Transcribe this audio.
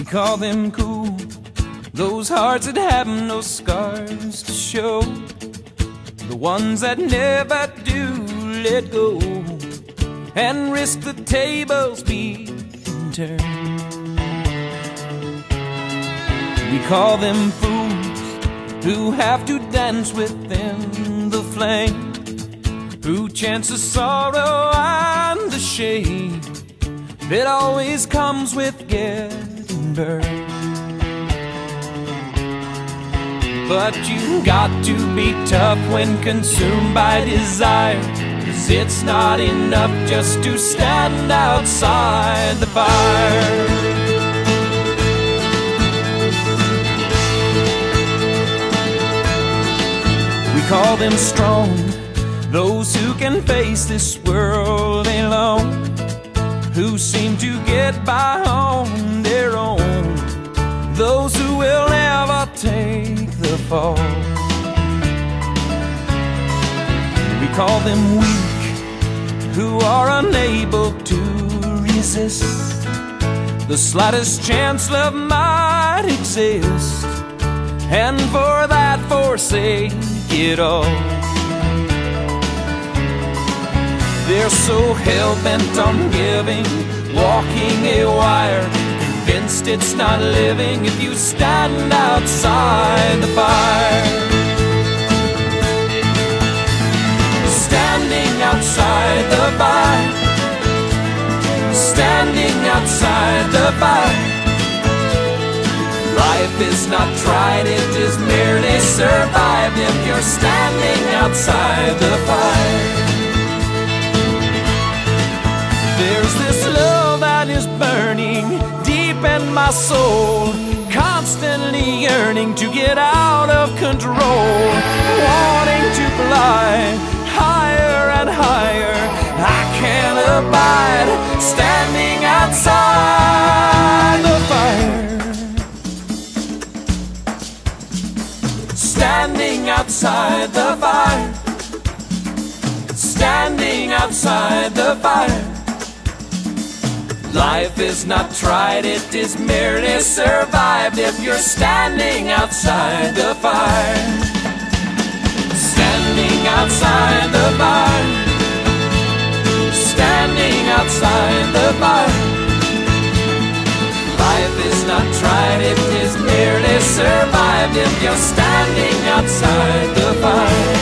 call them cool, those hearts that have no scars to show, the ones that never do let go and risk the tables being turned. We call them fools who have to dance within the flame, who chance the sorrow and the shame that always comes with getting burned. But you got to be tough when consumed by desire, 'cause it's not enough just to stand outside the fire. We call them strong, those who can face this world alone, who seem to get by on their own, those who will never take the fall. We call them weak, who are unable to resist the slightest chance love might exist, and for that forsake it all. They're so hell-bent on giving, walking a wire, convinced it's not living if you stand outside the fire. Standing outside the fire, standing outside the fire. Life is not tried, it is merely survived if you're standing outside the fire. There's this love that is burning deep in my soul, constantly yearning to get out of control, wanting to fly higher and higher. I can't abide standing outside the fire. Standing outside the fire, standing outside the fire. Life is not tried, it is merely survived if you're standing outside the fire. Standing outside the fire, standing outside the fire. Life is not tried, it is merely survived if you're standing outside the fire.